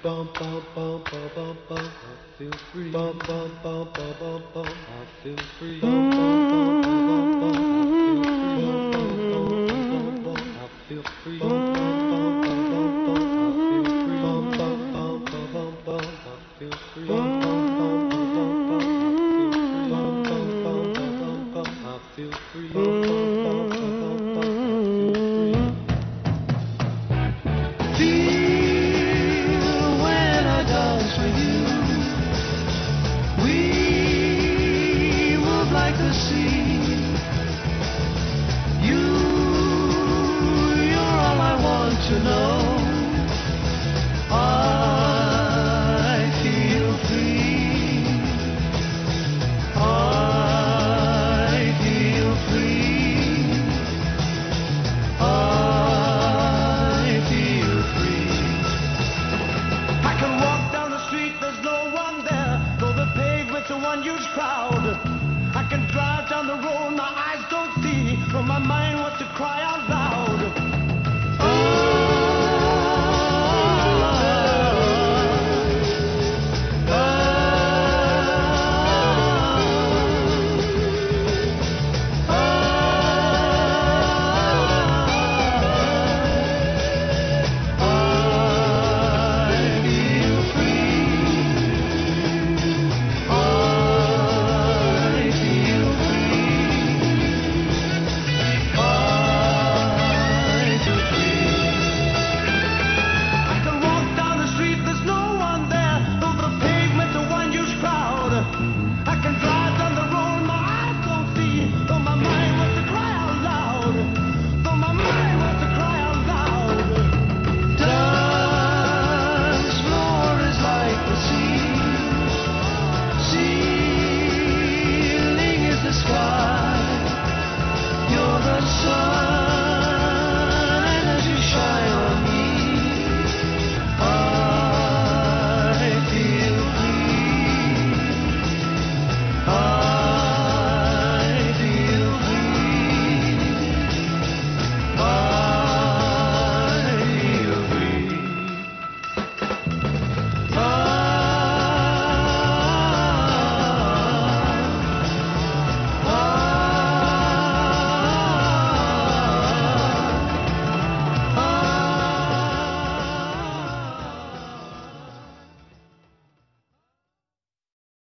Bum bum bum bum bum bum. I feel free. Bum bum bum bum bum bum. I feel free. Bum bum bum bum bum bum. I feel free. Bum bum bum bum bum. I feel free.